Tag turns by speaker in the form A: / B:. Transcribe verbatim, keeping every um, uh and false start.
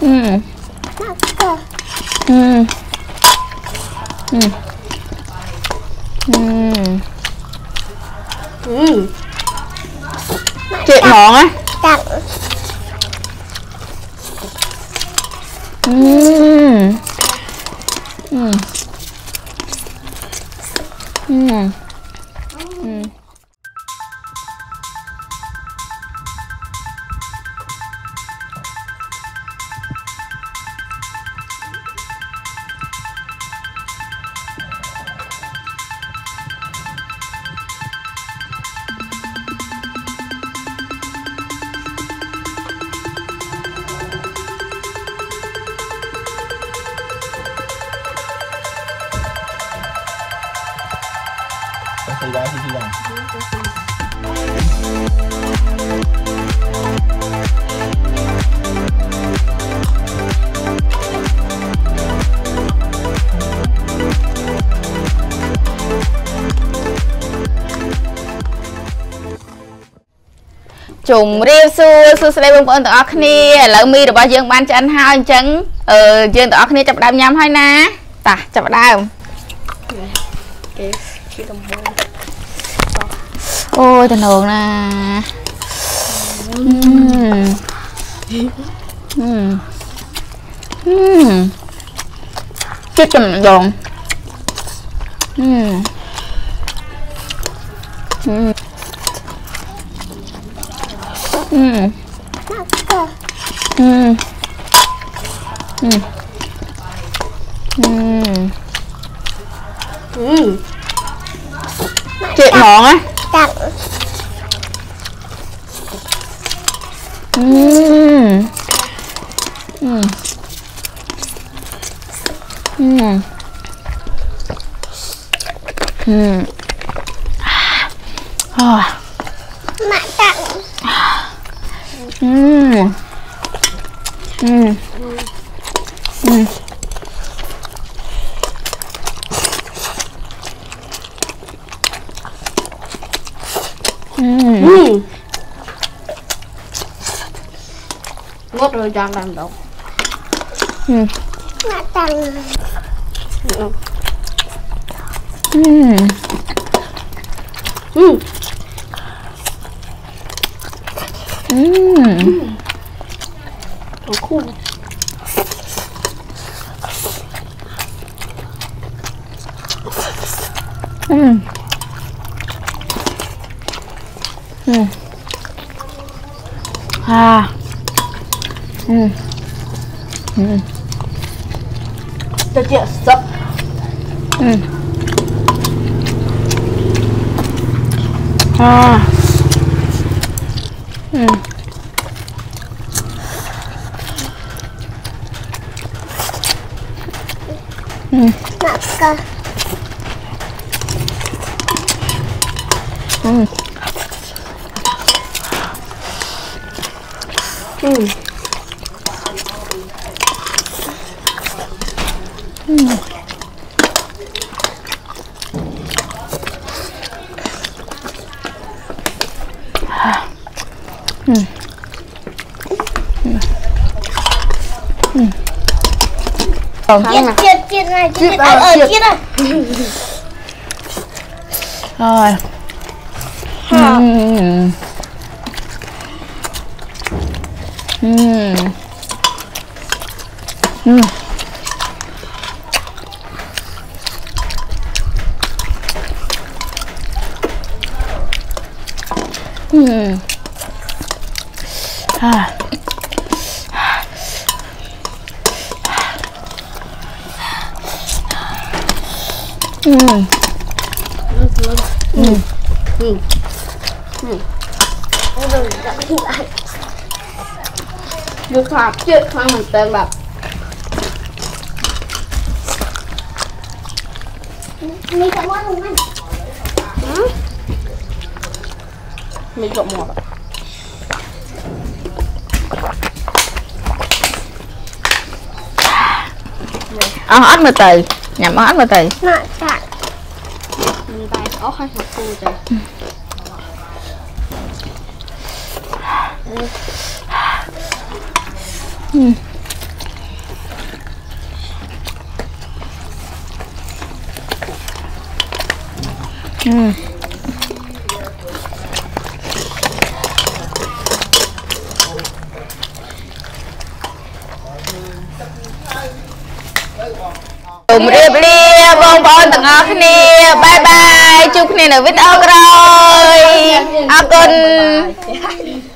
A: Ừ. Ừ. Ừ. Ừ.
B: Ừ.
A: Chị ngon á. Ừ. Ừ. Ừ. Ừ.
C: Xì ra, xì xì ra.
A: Chùm riêng xua xua sẽ đây bông tụi ọc nè lỡ mi được bao dương ban cho anh hai chân ờ dương tụi ọc nè chập đam nhắm hay na ta chập đam ôi thần hồn nè ừm ừm ừm cái chùm giòn ừm ừm ừm ừm ừm ừm
B: Ừ.
A: chị ngon á. Ừm ừm ừm ừm à
D: mẹ tặng
A: ừm ừm ừm ừm
B: Ừ. Ngốt rồi cho làm đâu.
A: ừm
D: mẹ tặng
B: Ừ.
A: ừm
B: Ừ.
A: ừm
B: Nó khô.
A: ừm ừm à ừm ừm
B: Cho chị sập.
A: ừm à ừm ừm
D: mẹ cơ
A: ừm
B: Ừ.
A: ừm ừm ừm
D: chiết chiết chiết này chiết
B: Chiết
D: ở
B: à,
D: ở
B: chiết.
D: chiết này
A: rồi
B: Ha.
A: ừm ừm ừm ừm à ừm
B: Ừ. Ừ. Ừ.
D: rồi dọn lại
B: Được hạt chết khoan mình tên bạc.
D: mình sẽ mua đúng không
B: Ừ. Mình trộn một.
A: ăn hết mà tì nhầm hết mà tì
D: mẹ tặng
B: Mình tay có hai hạt khô trời.
A: ừm ជម្រាបលាបងប្អូនទាំងអស់គ្នាបាយបាយជួបគ្នានៅវីដេអូក្រោយអរគុណ